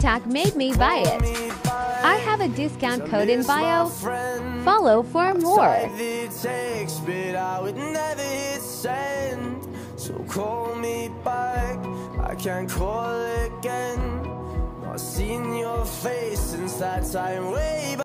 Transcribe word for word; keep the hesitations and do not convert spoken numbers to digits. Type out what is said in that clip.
TikTok made me buy it. I have a discount code in bio. Follow for more. So call me back, I can't call again. Not seen your face since that time way back.